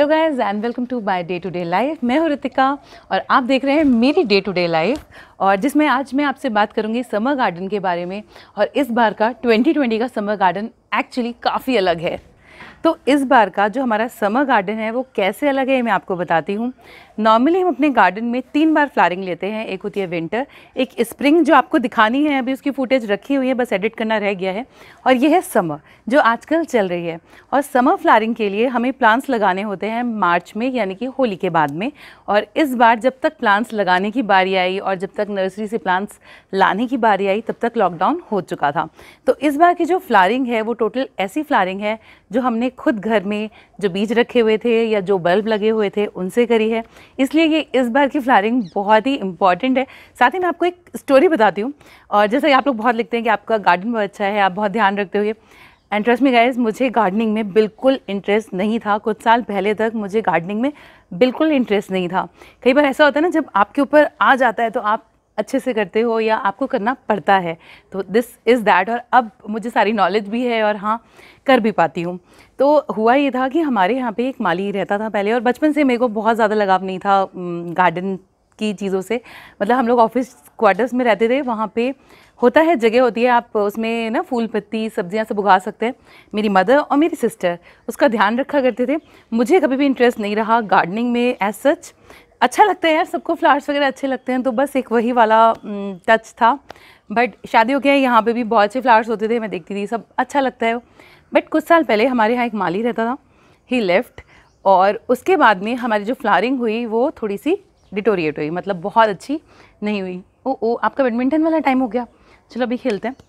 Hello guys and welcome to my day to day life. मैं हूँ रितिका और आप देख रहे हैं मेरी डे टू डे लाइफ, और जिसमें आज मैं आपसे बात करूँगी समर गार्डन के बारे में। और इस बार का 2020 का समर गार्डन एक्चुअली काफ़ी अलग है। तो इस बार का जो हमारा समर गार्डन है वो कैसे अलग है मैं आपको बताती हूँ। नॉर्मली हम अपने गार्डन में 3 बार फ्लावरिंग लेते हैं। एक होती है विंटर, एक स्प्रिंग जो आपको दिखानी है, अभी उसकी फुटेज रखी हुई है, बस एडिट करना रह गया है, और ये है समर जो आजकल चल रही है। और समर फ्लावरिंग के लिए हमें प्लांट्स लगाने होते हैं मार्च में, यानी कि होली के बाद में। और इस बार जब तक प्लांट्स लगाने की बारी आई और जब तक नर्सरी से प्लांट्स लाने की बारी आई तब तक लॉकडाउन हो चुका था। तो इस बार की जो फ्लावरिंग है वो टोटल ऐसी फ्लावरिंग है जो हमने खुद घर में जो बीज रखे हुए थे या जो बल्ब लगे हुए थे उनसे करी है, इसलिए ये इस बार की फ्लावरिंग बहुत ही इंपॉर्टेंट है। साथ ही मैं आपको एक स्टोरी बताती हूँ। और जैसा कि आप लोग बहुत लिखते हैं कि आपका गार्डन बहुत अच्छा है, आप बहुत ध्यान रखते हो, एंड ट्रस्ट मी गाइस, मुझे गार्डनिंग में बिल्कुल इंटरेस्ट नहीं था। कुछ साल पहले तक मुझे गार्डनिंग में बिल्कुल इंटरेस्ट नहीं था। कई बार ऐसा होता है ना, जब आपके ऊपर आ जाता है तो आप अच्छे से करते हो या आपको करना पड़ता है, तो दिस इज़ दैट। और अब मुझे सारी नॉलेज भी है और हाँ, कर भी पाती हूँ। तो हुआ ये था कि हमारे यहाँ पे एक माली रहता था पहले, और बचपन से मेरे को बहुत ज़्यादा लगाव नहीं था गार्डन की चीज़ों से। मतलब हम लोग ऑफिस क्वार्टर्स में रहते थे, वहाँ पे होता है, जगह होती है, आप उसमें ना फूल पत्ती सब्जियां सब उगा सकते हैं। मेरी मदर और मेरी सिस्टर उसका ध्यान रखा करते थे। मुझे कभी भी इंटरेस्ट नहीं रहा गार्डनिंग में एज सच। अच्छा लगता है यार, सबको फ्लावर्स वगैरह अच्छे लगते हैं, तो बस एक वही वाला टच था। बट शादियों के यहाँ पे भी बहुत से फ्लावर्स होते थे, मैं देखती थी, सब अच्छा लगता है। बट कुछ साल पहले हमारे यहाँ एक माली रहता था, ही लेफ्ट, और उसके बाद में हमारी जो फ्लावरिंग हुई वो थोड़ी सी डिटोरिएट हुई, मतलब बहुत अच्छी नहीं हुई। ओ आपका बैडमिंटन वाला टाइम हो गया, चलो अभी खेलते हैं।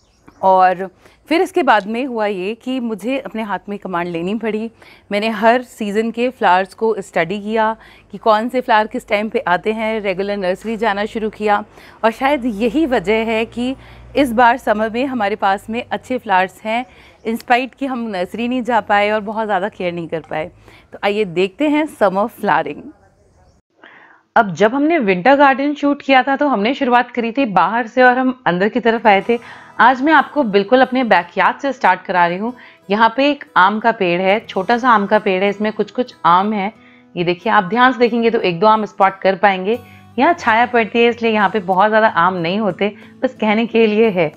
और फिर इसके बाद में हुआ ये कि मुझे अपने हाथ में कमांड लेनी पड़ी। मैंने हर सीज़न के फ्लावर्स को स्टडी किया कि कौन से फ्लावर किस टाइम पे आते हैं, रेगुलर नर्सरी जाना शुरू किया। और शायद यही वजह है कि इस बार समर में हमारे पास में अच्छे फ्लावर्स हैं, इंस्पाइट कि हम नर्सरी नहीं जा पाए और बहुत ज़्यादा केयर नहीं कर पाए। तो आइए देखते हैं समर फ्लावरिंग। अब जब हमने विंटर गार्डन शूट किया था तो हमने शुरुआत करी थी बाहर से और हम अंदर की तरफ आए थे। आज मैं आपको बिल्कुल अपने बैकयार्ड से स्टार्ट करा रही हूँ। यहाँ पे एक आम का पेड़ है, छोटा सा आम का पेड़ है, इसमें कुछ कुछ आम है। ये देखिए, आप ध्यान से देखेंगे तो 1-2 आम स्पॉट कर पाएंगे। यहाँ छाया पड़ती है इसलिए यहाँ पे बहुत ज्यादा आम नहीं होते, बस कहने के लिए है।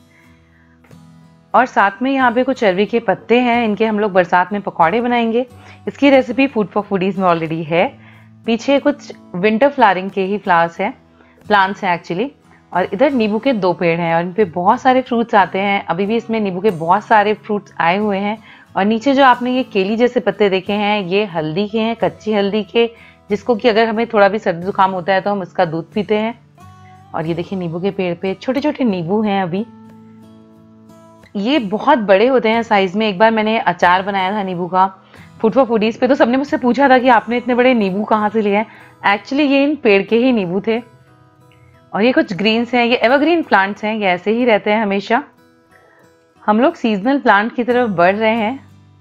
और साथ में यहाँ पे कुछ अरवी के पत्ते हैं, इनके हम लोग बरसात में पकौड़े बनाएंगे। इसकी रेसिपी फूड फॉर फूडीज में ऑलरेडी है। पीछे कुछ विंटर फ्लावरिंग के ही फ्लावर्स हैं, प्लांट्स हैं एक्चुअली। और इधर नींबू के 2 पेड़ हैं और इन पे बहुत सारे फ्रूट्स आते हैं। अभी भी इसमें नींबू के बहुत सारे फ्रूट्स आए हुए हैं। और नीचे जो आपने ये केली जैसे पत्ते देखे हैं, ये हल्दी के हैं, कच्ची हल्दी के, जिसको कि अगर हमें थोड़ा भी सर्दी जुकाम होता है तो हम इसका दूध पीते हैं। और ये देखिए, नींबू के पेड़ पे छोटे छोटे नींबू हैं। अभी ये बहुत बड़े होते हैं साइज में। एक बार मैंने अचार बनाया था नींबू का फूड फॉर फूडीज पे, तो सबने मुझसे पूछा था कि आपने इतने बड़े नींबू कहाँ से लिए हैं। एक्चुअली ये इन पेड़ के ही नींबू थे। और ये कुछ ग्रीन्स हैं, ये एवरग्रीन प्लांट्स हैं, ये ऐसे ही रहते हैं हमेशा। हम लोग सीजनल प्लांट की तरफ बढ़ रहे हैं।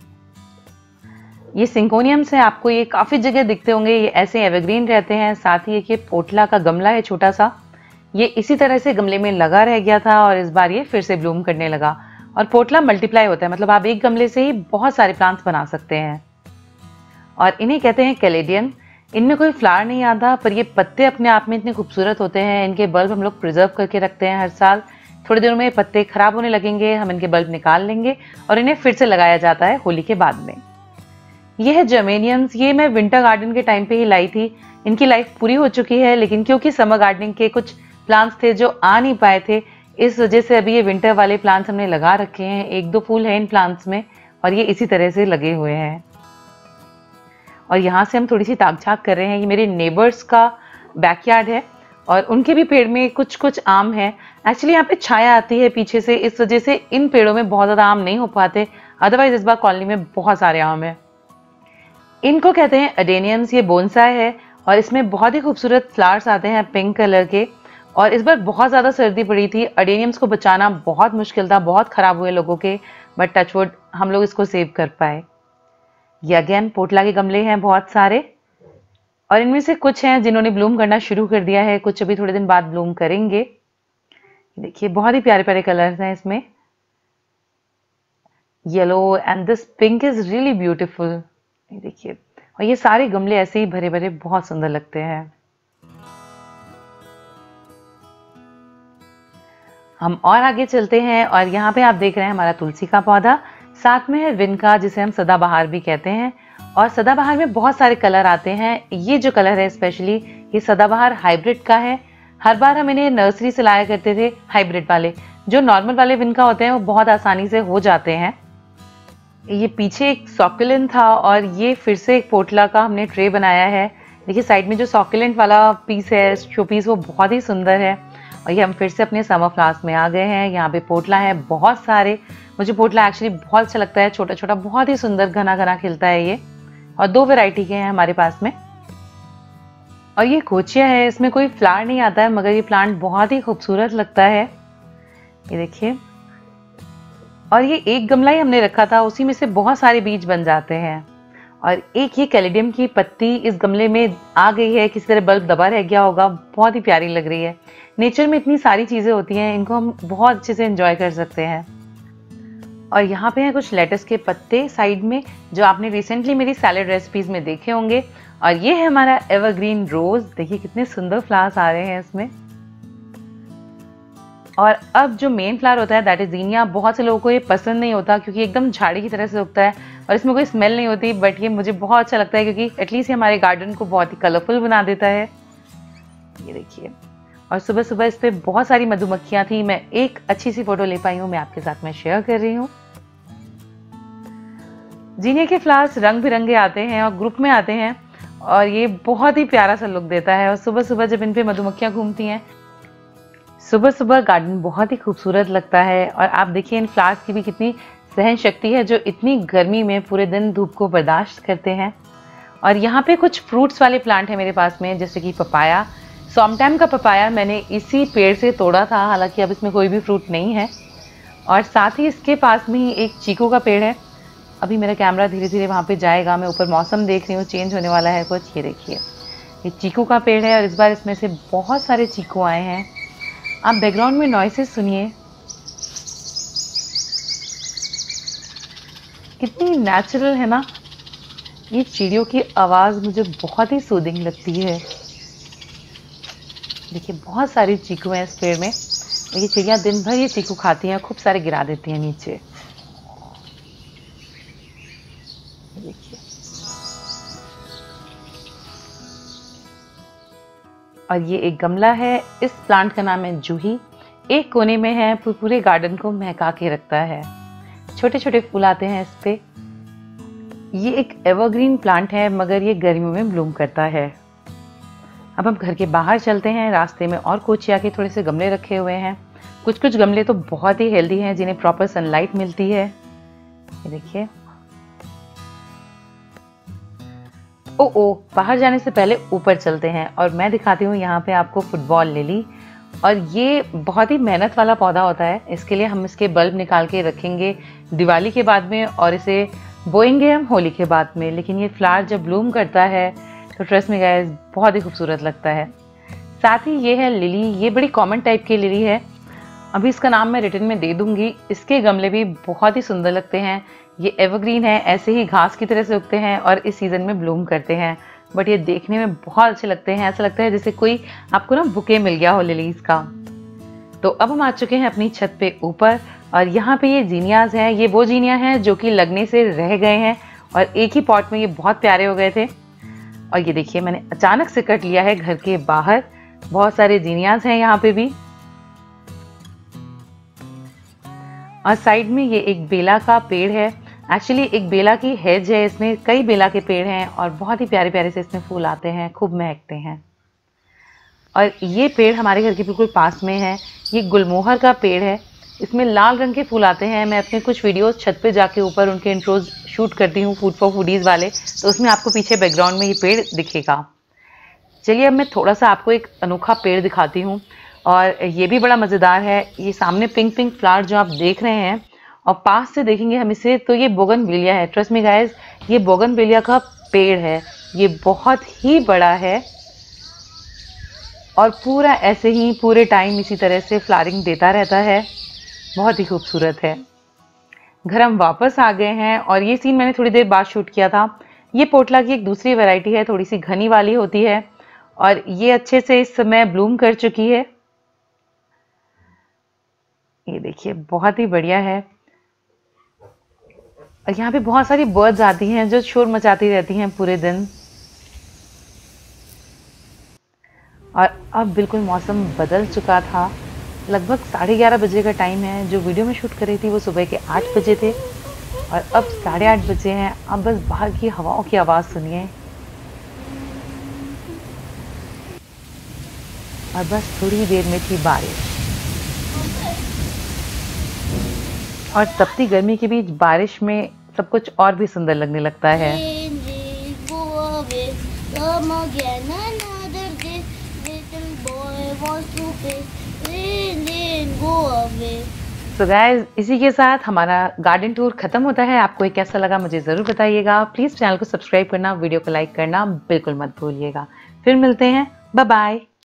ये सिंकोनियम्स हैं, आपको ये काफी जगह दिखते होंगे, ये ऐसे एवरग्रीन रहते हैं। साथ ही ये पोटला का गमला है छोटा सा, ये इसी तरह से गमले में लगा रह गया था और इस बार ये फिर से ब्लूम करने लगा। और पोटला मल्टीप्लाई होता है, मतलब आप एक गमले से ही बहुत सारे प्लांट्स बना सकते हैं। और इन्हें कहते हैं कैलेडियन। इनमें कोई फ्लावर नहीं आता, पर ये पत्ते अपने आप में इतने खूबसूरत होते हैं। इनके बल्ब हम लोग प्रिजर्व करके रखते हैं हर साल। थोड़ी देर में पत्ते खराब होने लगेंगे, हम इनके बल्ब निकाल लेंगे और इन्हें फिर से लगाया जाता है होली के बाद में। ये है जर्मेनियम्स, ये मैं विंटर गार्डन के टाइम पे ही लाई थी। इनकी लाइफ पूरी हो चुकी है, लेकिन क्योंकि समर गार्डनिंग के कुछ प्लांट्स थे जो आ नहीं पाए थे, इस वजह से अभी ये विंटर वाले प्लांट्स हमने लगा रखे हैं। 1-2 फूल है इन प्लांट्स में और ये इसी तरह से लगे हुए हैं। और यहाँ से हम थोड़ी सी ताक-झाक कर रहे हैं। ये मेरे नेबर्स का बैकयार्ड है और उनके भी पेड़ में कुछ कुछ आम है। एक्चुअली यहाँ पे छाया आती है पीछे से, इस वजह से इन पेड़ों में बहुत ज़्यादा आम नहीं हो पाते। अदरवाइज इस बार कॉलोनी में बहुत सारे आम है। इनको कहते हैं अडेनियम्स। ये बोनसाई है और इसमें बहुत ही खूबसूरत फ्लावर्स आते हैं पिंक कलर के। और इस बार बहुत ज़्यादा सर्दी पड़ी थी, अडेनियम्स को बचाना बहुत मुश्किल था, बहुत ख़राब हुए लोगों के, बट टचवुड हम लोग इसको सेव कर पाए। ये अगेन पोटला के गमले हैं बहुत सारे, और इनमें से कुछ हैं जिन्होंने ब्लूम करना शुरू कर दिया है, कुछ अभी थोड़े दिन बाद ब्लूम करेंगे। देखिए, बहुत ही प्यारे प्यारे कलर्स हैं इसमें, yellow and this pink is really beautiful. देखिए, और ये सारे गमले ऐसे ही भरे भरे बहुत सुंदर लगते हैं। हम और आगे चलते हैं और यहाँ पे आप देख रहे हैं हमारा तुलसी का पौधा, साथ में है विनका जिसे हम सदाबहार भी कहते हैं। और सदाबहार में बहुत सारे कलर आते हैं। ये जो कलर है स्पेशली ये सदाबहार हाइब्रिड का है। हर बार हम इन्हें नर्सरी से लाया करते थे हाइब्रिड वाले। जो नॉर्मल वाले विनका होते हैं वो बहुत आसानी से हो जाते हैं। ये पीछे एक सॉकुलेंट था और ये फिर से एक पोटला का हमने ट्रे बनाया है। देखिए साइड में जो सॉकुलेंट वाला पीस है, शो पीस, वो बहुत ही सुंदर है। और ये हम फिर से अपने समर फ्लावर्स में आ गए हैं। यहाँ पे पोटला है बहुत सारे। मुझे पोटला एक्चुअली बहुत अच्छा लगता है, छोटा छोटा बहुत ही सुंदर घना घना खिलता है ये। और 2 वैरायटी के हैं हमारे पास में। और ये कोचिया है, इसमें कोई फ्लावर नहीं आता है मगर ये प्लांट बहुत ही खूबसूरत लगता है। ये देखिए, और ये एक गमला ही हमने रखा था, उसी में से बहुत सारे बीज बन जाते हैं। और एक ये कैलेडियम की पत्ती इस गमले में आ गई है, किसी तरह बल्ब दबा रह गया होगा, बहुत ही प्यारी लग रही है। नेचर में इतनी सारी चीज़ें होती हैं, इनको हम बहुत अच्छे से एंजॉय कर सकते हैं। और यहाँ पे हैं कुछ लेटस के पत्ते साइड में, जो आपने रिसेंटली मेरी सैलेड रेसिपीज में देखे होंगे। और ये है हमारा एवरग्रीन रोज। देखिए कितने सुंदर फ्लावर्स आ रहे हैं इसमें। और अब जो मेन फ्लावर होता है दैट इज ज़ीनिया। बहुत से लोगों को ये पसंद नहीं होता क्योंकि एकदम झाड़ी की तरह से उगता है और इसमें कोई स्मेल नहीं होती, बट ये मुझे बहुत अच्छा लगता है क्योंकि एटलीस्ट ये हमारे गार्डन को बहुत ही कलरफुल बना देता है। ये देखिए, और सुबह सुबह इस पर बहुत सारी मधुमक्खियां थी। मैं एक अच्छी सी फोटो ले पाई हूँ, मैं आपके साथ में शेयर कर रही हूँ। ज़ीनिया के फ्लावर्स रंग बिरंगे आते हैं और ग्रुप में आते हैं और ये बहुत ही प्यारा सा लुक देता है। और सुबह सुबह जब इन पे मधुमक्खियां घूमती हैं, सुबह सुबह गार्डन बहुत ही खूबसूरत लगता है। और आप देखिए इन फ्लावर्स की भी कितनी सहन शक्ति है, जो इतनी गर्मी में पूरे दिन धूप को बर्दाश्त करते हैं। और यहाँ पे कुछ फ्रूट्स वाले प्लांट हैं मेरे पास में, जैसे कि पपाया। सॉमटाइम का पपाया मैंने इसी पेड़ से तोड़ा था, हालांकि अब इसमें कोई भी फ्रूट नहीं है। और साथ ही इसके पास में ही एक चीकू का पेड़ है। अभी मेरा कैमरा धीरे धीरे वहाँ पे जाएगा, मैं ऊपर मौसम देख रही हूँ, चेंज होने वाला है कुछ। ये देखिए, ये चीकू का पेड़ है और इस बार इसमें से बहुत सारे चीकू आए हैं। आप बैकग्राउंड में नॉइसेस सुनिए, कितनी नेचुरल है ना। ये चिड़ियों की आवाज़ मुझे बहुत ही सूदिंग लगती है। देखिए बहुत सारी चीकू हैं इस पेड़ में। ये चिड़िया दिन भर ये चीकू खाती हैं, खूब सारे गिरा देती हैं नीचे। देखिए, और ये एक गमला है। इस प्लांट का नाम है जूही। एक कोने में है, पूरे गार्डन को महका के रखता है। छोटे छोटे फूल आते हैं इस पे। ये एक एवरग्रीन प्लांट है मगर ये गर्मियों में ब्लूम करता है। अब हम घर के बाहर चलते हैं। रास्ते में और कोचिया के थोड़े से गमले रखे हुए हैं। कुछ कुछ गमले तो बहुत ही हेल्दी हैं, जिन्हें प्रॉपर सनलाइट मिलती है। ये देखिए, ओ बाहर जाने से पहले ऊपर चलते हैं और मैं दिखाती हूँ यहाँ पे आपको फुटबॉल लिली। और ये बहुत ही मेहनत वाला पौधा होता है। इसके लिए हम इसके बल्ब निकाल के रखेंगे दिवाली के बाद में और इसे बोएंगे हम होली के बाद में। लेकिन ये फ्लावर जब ब्लूम करता है तो ट्रस्ट में गाइस बहुत ही खूबसूरत लगता है। साथ ही ये है लिली। ये बड़ी कॉमन टाइप की लिली है। अभी इसका नाम मैं रिटर्न में दे दूंगी। इसके गमले भी बहुत ही सुंदर लगते हैं। ये एवरग्रीन है, ऐसे ही घास की तरह से उगते हैं और इस सीज़न में ब्लूम करते हैं। बट ये देखने में बहुत अच्छे लगते हैं। ऐसा लगता है जैसे कोई आपको ना बुके मिल गया हो लिलीज का। तो अब हम आ चुके हैं अपनी छत पे ऊपर और यहाँ पे ये जीनियाज हैं। ये वो जीनिया हैं जो कि लगने से रह गए हैं और एक ही पॉट में ये बहुत प्यारे हो गए थे। और ये देखिए, मैंने अचानक से कट लिया है घर के बाहर। बहुत सारे जीनियाज हैं यहाँ पे भी। और साइड में ये एक बेला का पेड़ है। एक्चुअली एक बेला की हेज है, इसमें कई बेला के पेड़ हैं और बहुत ही प्यारे प्यारे से इसमें फूल आते हैं, खूब महकते हैं। और ये पेड़ हमारे घर के बिल्कुल पास में है। ये गुलमोहर का पेड़ है, इसमें लाल रंग के फूल आते हैं। मैं अपने कुछ वीडियोस छत पे जाके ऊपर उनके इंट्रोज शूट करती हूँ, फूड फॉर फूडीज़ वाले, तो उसमें आपको पीछे बैकग्राउंड में ये पेड़ दिखेगा। चलिए अब मैं थोड़ा सा आपको एक अनोखा पेड़ दिखाती हूँ और ये भी बड़ा मज़ेदार है। ये सामने पिंक पिंक फ्लावर जो आप देख रहे हैं और पास से देखेंगे हम इसे तो ये बोगनविलिया है। ट्रस्ट मी गाइस, ये बोगनविलिया का पेड़ है। ये बहुत ही बड़ा है और पूरा ऐसे ही पूरे टाइम इसी तरह से फ्लावरिंग देता रहता है। बहुत ही खूबसूरत है। घर हम वापस आ गए हैं और ये सीन मैंने थोड़ी देर बाद शूट किया था, ये पोटला की एक दूसरी वैरायटी है, थोड़ी सी घनी वाली होती है और ये अच्छे से इस समय ब्लूम कर चुकी है। ये देखिए बहुत ही बढ़िया है। और यहाँ पे बहुत सारी बर्ड्स आती हैं जो शोर मचाती रहती हैं पूरे दिन। और अब बिल्कुल मौसम बदल चुका था, लगभग 11:30 बजे का टाइम है। जो वीडियो में शूट कर रही थी वो सुबह के 8 बजे थे और अब 8:30 बजे हैं। अब बस बाहर की हवाओं की आवाज़ सुनिए और बस थोड़ी देर में थी बारिश। और तपती गर्मी के बीच बारिश में सब कुछ और भी सुंदर लगने लगता है। सो गाइस, इसी के साथ हमारा गार्डन टूर खत्म होता है। आपको ये कैसा लगा मुझे ज़रूर बताइएगा। प्लीज़ चैनल को सब्सक्राइब करना, वीडियो को लाइक करना बिल्कुल मत भूलिएगा। फिर मिलते हैं, बाय बाय।